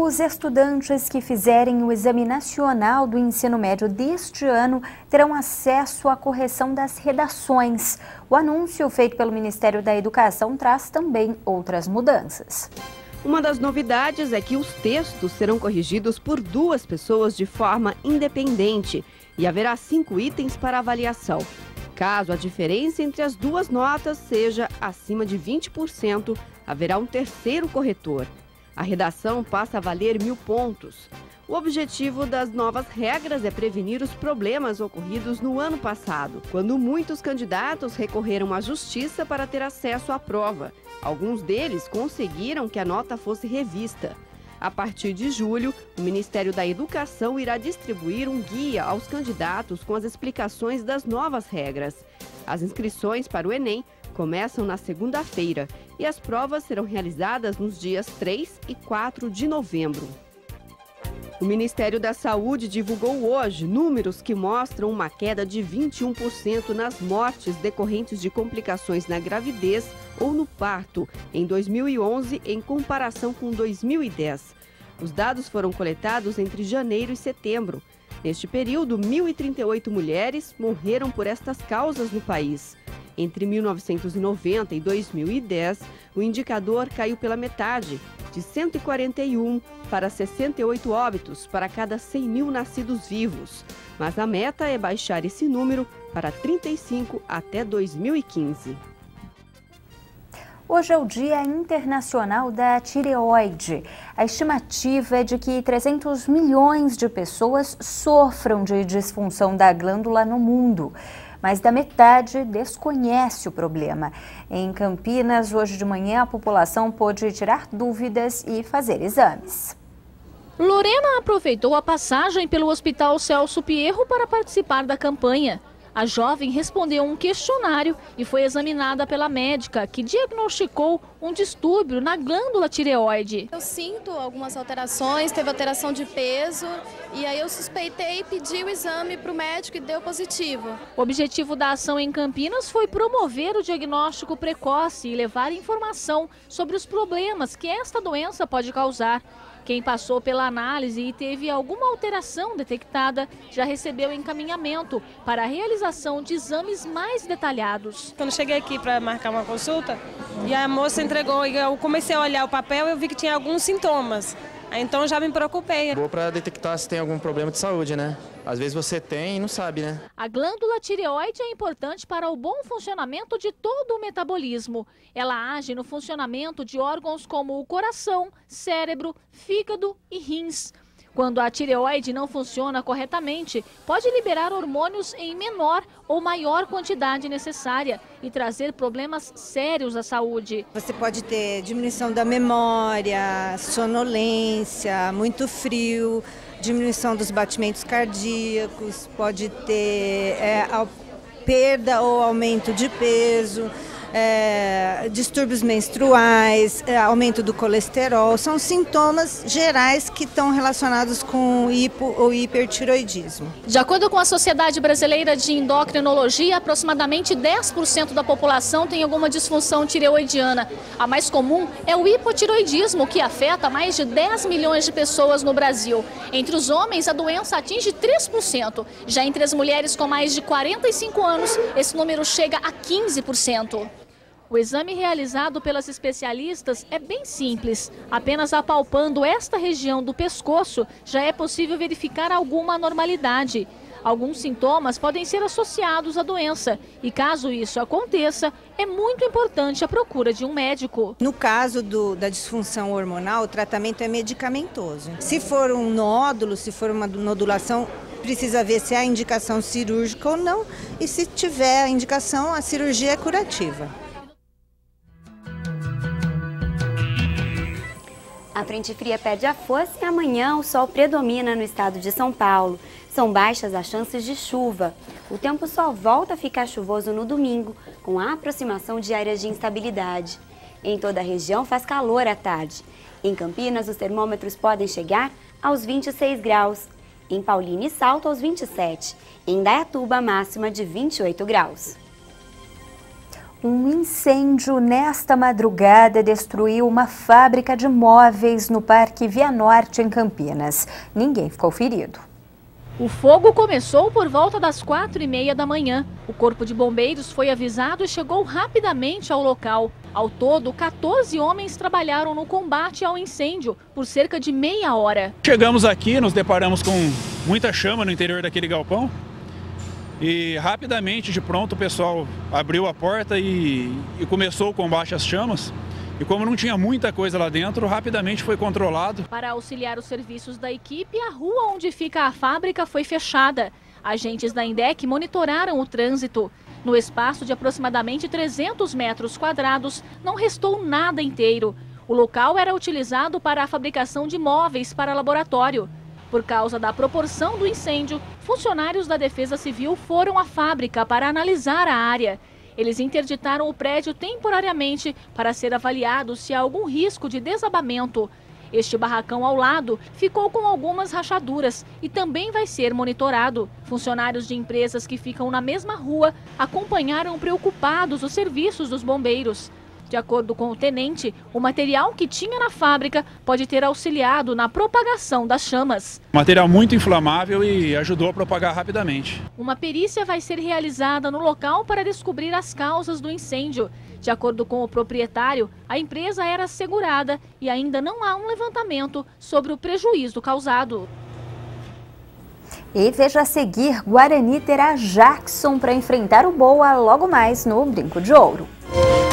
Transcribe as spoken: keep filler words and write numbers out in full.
Os estudantes que fizerem o Exame Nacional do Ensino Médio deste ano terão acesso à correção das redações. O anúncio feito pelo Ministério da Educação traz também outras mudanças. Uma das novidades é que os textos serão corrigidos por duas pessoas de forma independente e haverá cinco itens para avaliação. Caso a diferença entre as duas notas seja acima de vinte por cento, haverá um terceiro corretor. A redação passa a valer mil pontos. O objetivo das novas regras é prevenir os problemas ocorridos no ano passado, quando muitos candidatos recorreram à justiça para ter acesso à prova. Alguns deles conseguiram que a nota fosse revista. A partir de julho, o Ministério da Educação irá distribuir um guia aos candidatos com as explicações das novas regras. As inscrições para o Enem começam na segunda-feira e as provas serão realizadas nos dias três e quatro de novembro. O Ministério da Saúde divulgou hoje números que mostram uma queda de vinte e um por cento nas mortes decorrentes de complicações na gravidez ou no parto em dois mil e onze em comparação com dois mil e dez. Os dados foram coletados entre janeiro e setembro. Neste período, mil e trinta e oito mulheres morreram por estas causas no país. Entre mil novecentos e noventa e dois mil e dez, o indicador caiu pela metade, de cento e quarenta e um para sessenta e oito óbitos para cada cem mil nascidos vivos. Mas a meta é baixar esse número para trinta e cinco até dois mil e quinze. Hoje é o Dia Internacional da Tireoide. A estimativa é de que trezentos milhões de pessoas sofram de disfunção da glândula no mundo. Mais da metade desconhece o problema. Em Campinas, hoje de manhã, a população pôde tirar dúvidas e fazer exames. Lorena aproveitou a passagem pelo Hospital Celso Pierro para participar da campanha. A jovem respondeu um questionário e foi examinada pela médica, que diagnosticou um distúrbio na glândula tireoide. Eu sinto algumas alterações, teve alteração de peso, e aí eu suspeitei e pedi o exame para o médico e deu positivo. O objetivo da ação em Campinas foi promover o diagnóstico precoce e levar informação sobre os problemas que esta doença pode causar. Quem passou pela análise e teve alguma alteração detectada já recebeu encaminhamento para a realização de exames mais detalhados. Quando cheguei aqui para marcar uma consulta e a moça entregou, e eu comecei a olhar o papel e eu vi que tinha alguns sintomas. Então já me preocupei. Boa para detectar se tem algum problema de saúde, né? Às vezes você tem e não sabe, né? A glândula tireoide é importante para o bom funcionamento de todo o metabolismo. Ela age no funcionamento de órgãos como o coração, cérebro, fígado e rins. Quando a tireoide não funciona corretamente, pode liberar hormônios em menor ou maior quantidade necessária e trazer problemas sérios à saúde. Você pode ter diminuição da memória, sonolência, muito frio, diminuição dos batimentos cardíacos, pode ter é, perda ou aumento de peso. É, distúrbios menstruais, é, aumento do colesterol, são sintomas gerais que estão relacionados com hipo ou hipertiroidismo. De acordo com a Sociedade Brasileira de Endocrinologia, aproximadamente dez por cento da população tem alguma disfunção tireoidiana. A mais comum é o hipotiroidismo, que afeta mais de dez milhões de pessoas no Brasil. Entre os homens, a doença atinge três por cento. Já entre as mulheres com mais de quarenta e cinco anos, esse número chega a quinze por cento. O exame realizado pelas especialistas é bem simples. Apenas apalpando esta região do pescoço já é possível verificar alguma anormalidade. Alguns sintomas podem ser associados à doença e, caso isso aconteça, é muito importante a procura de um médico. No caso do, da disfunção hormonal, o tratamento é medicamentoso. Se for um nódulo, se for uma nodulação, precisa ver se há indicação cirúrgica ou não, e se tiver a indicação, a cirurgia é curativa. A frente fria perde a força e amanhã o sol predomina no estado de São Paulo. São baixas as chances de chuva. O tempo só volta a ficar chuvoso no domingo, com a aproximação de áreas de instabilidade. Em toda a região faz calor à tarde. Em Campinas, os termômetros podem chegar aos vinte e seis graus. Em Paulínia e Salto, aos vinte e sete. Em Indaiatuba, máxima de vinte e oito graus. Um incêndio nesta madrugada destruiu uma fábrica de móveis no Parque Via Norte, em Campinas. Ninguém ficou ferido. O fogo começou por volta das quatro e meia da manhã. O Corpo de Bombeiros foi avisado e chegou rapidamente ao local. Ao todo, quatorze homens trabalharam no combate ao incêndio por cerca de meia hora. Chegamos aqui, nos deparamos com muita chama no interior daquele galpão. E rapidamente, de pronto, o pessoal abriu a porta e, e começou o combate às chamas. E como não tinha muita coisa lá dentro, rapidamente foi controlado. Para auxiliar os serviços da equipe, a rua onde fica a fábrica foi fechada. Agentes da INDEC monitoraram o trânsito. No espaço de aproximadamente trezentos metros quadrados, não restou nada inteiro. O local era utilizado para a fabricação de móveis para laboratório. Por causa da proporção do incêndio, funcionários da Defesa Civil foram à fábrica para analisar a área. Eles interditaram o prédio temporariamente para ser avaliado se há algum risco de desabamento. Este barracão ao lado ficou com algumas rachaduras e também vai ser monitorado. Funcionários de empresas que ficam na mesma rua acompanharam preocupados os serviços dos bombeiros. De acordo com o tenente, o material que tinha na fábrica pode ter auxiliado na propagação das chamas. Material muito inflamável e ajudou a propagar rapidamente. Uma perícia vai ser realizada no local para descobrir as causas do incêndio. De acordo com o proprietário, a empresa era segurada e ainda não há um levantamento sobre o prejuízo causado. E veja a seguir, Guarani terá Jackson para enfrentar o Boa logo mais no Brinco de Ouro.